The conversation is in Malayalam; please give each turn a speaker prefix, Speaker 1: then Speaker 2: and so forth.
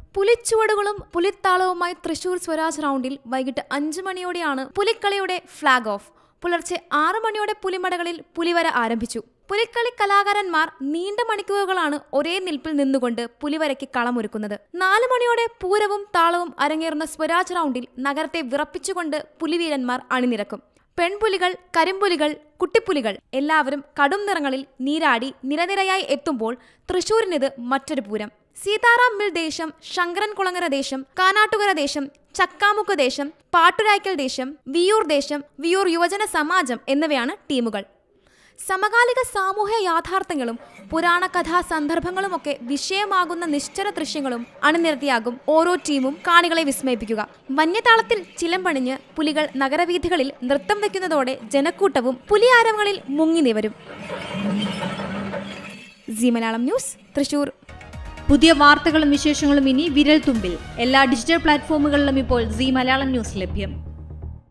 Speaker 1: പുലിച്ചുവടുകളും പുലിത്താളവുമായി തൃശൂർ സ്വരാജ് റൗണ്ടിൽ വൈകിട്ട് 5 മണിയോടെയാണ് പുലിക്കളിയുടെ ഫ്ളാഗ് ഓഫ്. പുലർച്ചെ 6 മണിയോടെ പുലിമടകളിൽ പുലിവര ആരംഭിച്ചു. പുലിക്കളി കലാകാരന്മാർ നീണ്ട മണിക്കൂറുകളാണ് ഒരേ നിൽപ്പിൽ നിന്നുകൊണ്ട് പുലിവരയ്ക്ക് കളമൊരുക്കുന്നത്. 4 മണിയോടെ പൂരവും താളവും അരങ്ങേറുന്ന സ്വരാജ് റൗണ്ടിൽ നഗരത്തെ വിറപ്പിച്ചുകൊണ്ട് പുലിവീരന്മാർ അണിനിരക്കും. പെൺപുലികൾ, കരിമ്പുലികൾ, കുട്ടിപ്പുലികൾ എല്ലാവരും കടും നിറങ്ങളിൽ നീരാടി നിരനിരയായി എത്തുമ്പോൾ തൃശൂരിനിത് മറ്റൊരു പൂരം. സീതാറാം മിൽ ദേശം, ശങ്കരൻ കുളങ്ങര ദേശം, കാനാട്ടുകര ദേശം, ചക്കാമുക്ക് ദേശം, പാട്ടുരായ്ക്കൽ ദേശം, വിയൂർ ദേശം, വിയൂർ യുവജന സമാജം എന്നിവയാണ് ടീമുകൾ. സമകാലിക സാമൂഹ്യ യാഥാർത്ഥ്യങ്ങളും പുരാണ കഥാ സന്ദർഭങ്ങളുമൊക്കെ വിഷയമാകുന്ന നിശ്ചല ദൃശ്യങ്ങളും അണിനിരത്തിയാകും ഓരോ ടീമും കാണികളെ വിസ്മയിപ്പിക്കുക. വന്യതാളത്തിൽ ചിലമ്പണിഞ്ഞ് പുലികൾ നഗരവീഥികളിൽ നൃത്തം വയ്ക്കുന്നതോടെ ജനക്കൂട്ടവും പുലിയാരവങ്ങളിൽ മുങ്ങി നിവരും. Zee Malayalam News, Thrissur.
Speaker 2: പുതിയ വാർത്തകളും വിശേഷങ്ങളും ഇനി വിരൽ തുമ്പിൽ. എല്ലാ ഡിജിറ്റൽ പ്ലാറ്റ്ഫോമുകളിലും ഇപ്പോൾ സീ മലയാളം ന്യൂസ് ലഭ്യം.